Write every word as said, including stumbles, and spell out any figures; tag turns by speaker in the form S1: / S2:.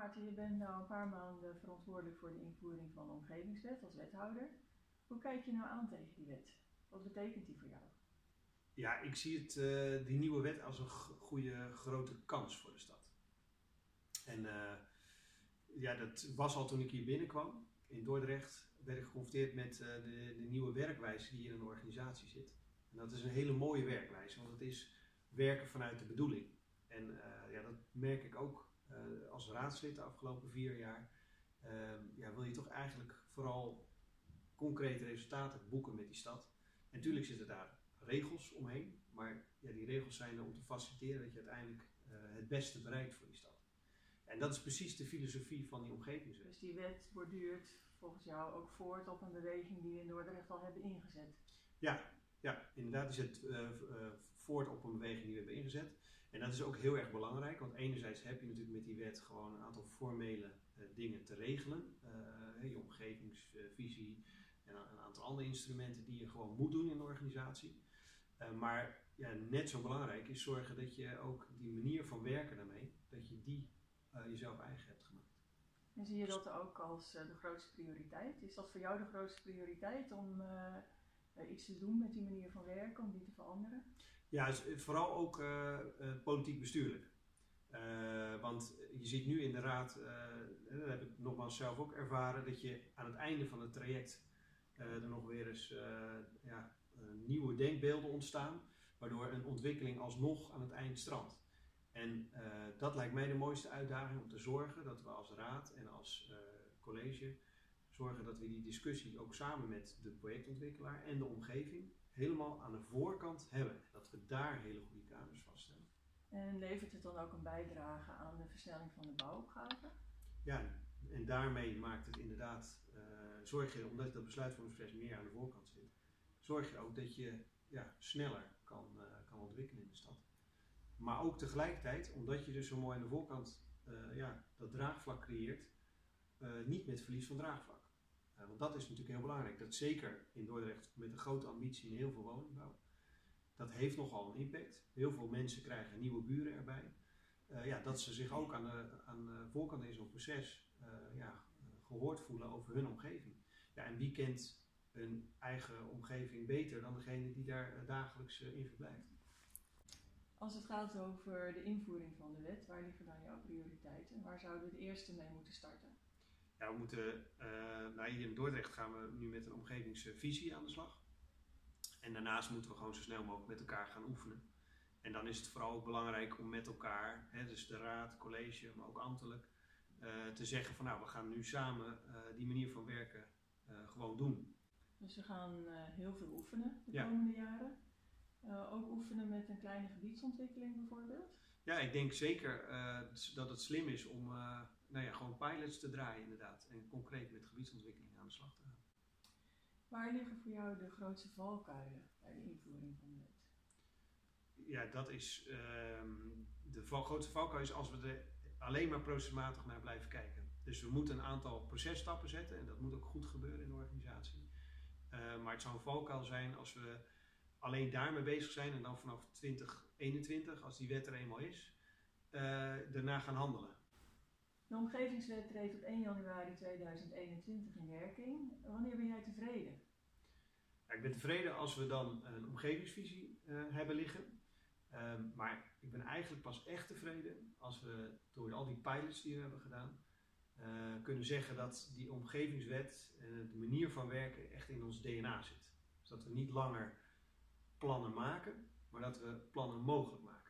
S1: Maarten, je bent nou een paar maanden verantwoordelijk voor de invoering van de omgevingswet als wethouder. Hoe kijk je nou aan tegen die wet? Wat betekent die voor jou?
S2: Ja, ik zie het, uh, die nieuwe wet als een goede grote kans voor de stad. En uh, ja, dat was al toen ik hier binnenkwam. In Dordrecht werd ik geconfronteerd met uh, de, de nieuwe werkwijze die in een organisatie zit. En dat is een hele mooie werkwijze, want het is werken vanuit de bedoeling. En uh, ja, dat merk ik ook uh, als raadslid de afgelopen vier jaar. Uh, ja, wil je toch eigenlijk vooral concrete resultaten boeken met die stad. En natuurlijk zitten daar regels omheen, maar ja, die regels zijn er om te faciliteren dat je uiteindelijk uh, het beste bereikt voor die stad. En dat is precies de filosofie van die omgevingswet.
S1: Dus die wet borduurt volgens jou ook voort op een beweging die we in Dordrecht al hebben ingezet?
S2: Ja, ja inderdaad is het uh, uh, voort op een beweging die we hebben ingezet. En dat is ook heel erg belangrijk, want enerzijds heb je natuurlijk met die wet gewoon een aantal formele uh, dingen te regelen. Uh, je omgevingsvisie en een aantal andere instrumenten die je gewoon moet doen in de organisatie. Uh, maar ja, net zo belangrijk is zorgen dat je ook die manier van werken daarmee, dat je die uh, jezelf eigen hebt gemaakt.
S1: En zie je dat ook als uh, de grootste prioriteit? Is dat voor jou de grootste prioriteit om uh, uh, iets te doen met die manier van werken, om die te veranderen?
S2: Ja, is vooral ook uh, uh, politiek bestuurlijk. Uh, want je ziet nu in de raad, uh, dat heb ik nogmaals zelf ook ervaren, dat je aan het einde van het traject uh, er nog weer eens uh, ja, uh, nieuwe denkbeelden ontstaan, waardoor een ontwikkeling alsnog aan het eind strandt. En uh, dat lijkt mij de mooiste uitdaging, om te zorgen dat we als raad en als uh, college zorgen dat we die discussie ook samen met de projectontwikkelaar en de omgeving helemaal aan de voorkant hebben. Dat we daar hele goede kaders vaststellen.
S1: En levert het dan ook een bijdrage aan de versnelling van de bouwopgave?
S2: Ja, en daarmee maakt het inderdaad, uh, zorg je, omdat dat besluitvormingsproces meer aan de voorkant zit, zorg je ook dat je ja, sneller kan, uh, kan ontwikkelen in de stad. Maar ook tegelijkertijd, omdat je dus zo mooi aan de voorkant uh, ja, dat draagvlak creëert, uh, niet met verlies van draagvlak. Uh, want dat is natuurlijk heel belangrijk. Dat zeker in Dordrecht met een grote ambitie in heel veel woningbouw. Dat heeft nogal een impact. Heel veel mensen krijgen nieuwe buren erbij. Uh, ja, dat ze zich ook aan de, aan de voorkant in zo'n proces uh, ja, gehoord voelen over hun omgeving. Ja, en wie kent hun eigen omgeving beter dan degene die daar uh, dagelijks uh, in verblijft?
S1: Als het gaat over de invoering van de wet, waar liggen dan jouw prioriteiten? Waar zouden we het eerste mee moeten starten?
S2: Ja, we moeten, uh, nou hier in Dordrecht gaan we nu met een omgevingsvisie aan de slag. En daarnaast moeten we gewoon zo snel mogelijk met elkaar gaan oefenen. En dan is het vooral ook belangrijk om met elkaar, hè, dus de raad, het college, maar ook ambtelijk, uh, te zeggen van nou, we gaan nu samen uh, die manier van werken uh, gewoon doen.
S1: Dus we gaan uh, heel veel oefenen de
S2: ja.
S1: komende jaren. Uh, ook oefenen met een kleine gebiedsontwikkeling bijvoorbeeld?
S2: Ja, ik denk zeker uh, dat het slim is om uh, nou ja, gewoon pilots te draaien inderdaad. En concreet met gebiedsontwikkeling aan de slag te gaan.
S1: Waar liggen voor jou de grootste valkuilen bij de invoering van de wet?
S2: Ja, dat is uh, de val, grootste valkuil is als we er alleen maar procesmatig naar blijven kijken. Dus we moeten een aantal processtappen zetten en dat moet ook goed gebeuren in de organisatie. Uh, maar het zou een valkuil zijn als we alleen daarmee bezig zijn en dan vanaf twintig eenentwintig, als die wet er eenmaal is, uh, daarna gaan handelen.
S1: De omgevingswet treedt op één januari tweeduizend eenentwintig in werking. Wanneer ben jij tevreden?
S2: Ja, ik ben tevreden als we dan een omgevingsvisie uh, hebben liggen. Uh, maar ik ben eigenlijk pas echt tevreden als we door al die pilots die we hebben gedaan, uh, kunnen zeggen dat die omgevingswet en uh, de manier van werken echt in ons D N A zit. Dus dat we niet langer plannen maken, maar dat we plannen mogelijk maken.